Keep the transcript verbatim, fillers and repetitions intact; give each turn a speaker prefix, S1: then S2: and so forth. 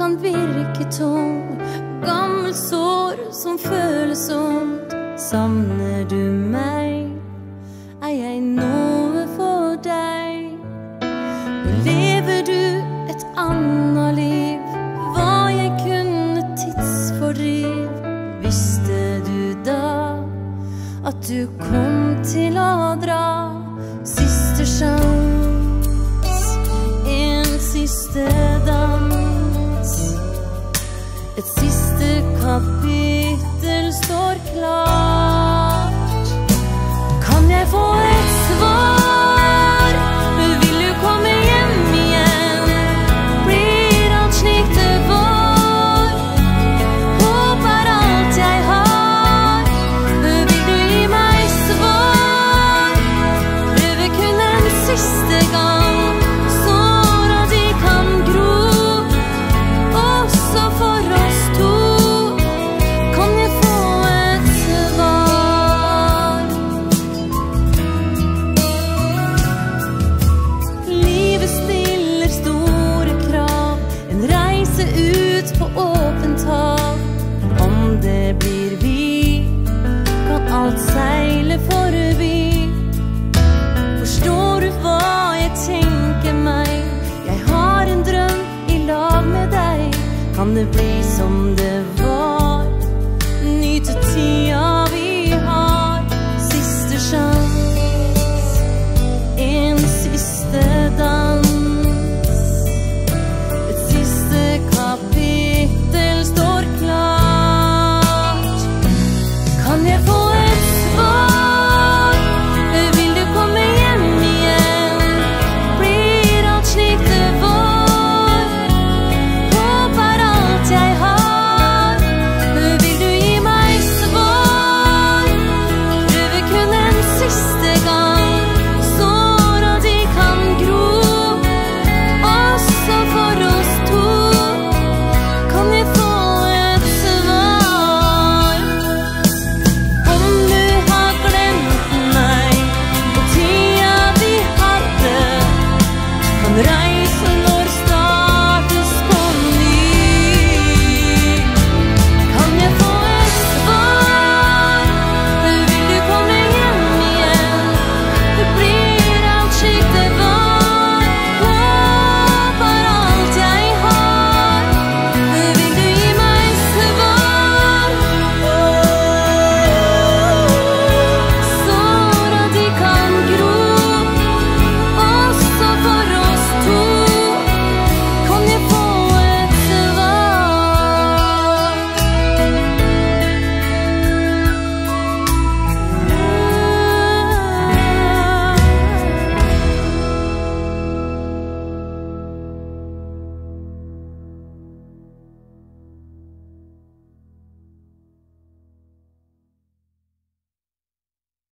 S1: kan virke tung, gammel sår som føles ondt. Savner du meg? Er jeg noe for deg? Lever du et annet liv? Var jeg kun et tidsfordriv? Visste du da at du kom til å dra? Siste sjans, en siste dans, et siste kapittel står klart. Kan jeg få et svar? Vil du komme hjem igjen? Blir alt slik det var? Håp er alt jeg har. Vil du gi meg svar? Prøve kun en siste gang, såra de kan gro, også for oss to. Kan jeg få et svar? Livet stiller store krav, en reise ut på åpent hav. Om det blir vi, kan alt seile forbi. Forstår du hva jeg tenker meg? Jeg har en drøm i lag med deg. Kan det bli som det var? Nyte tida